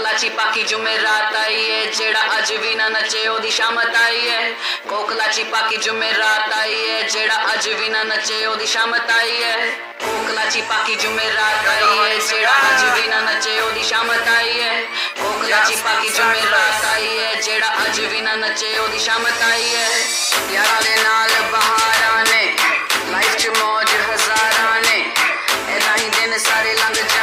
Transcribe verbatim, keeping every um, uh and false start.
कोकला चिपाकी जुमेरात आई है जेड़ा अज भी ना नचे ओदी शामत आई है। कोकला चिपाकी जुमेरात आई है जेड़ा अज भी ना नचे ओदी शामत आई है। कोकला चिपाकी जुमेरात आई है जेड़ा अज भी ना नचे ओदी शामत आई है। कोकला चिपाकी जुमेरात आई है जेड़ा अज भी ना नचे ओदी शामत आई है। यारां दे नाल बहारां ने लाइफ च मौज हजारां ने ऐदां ही दिन सारे लंघ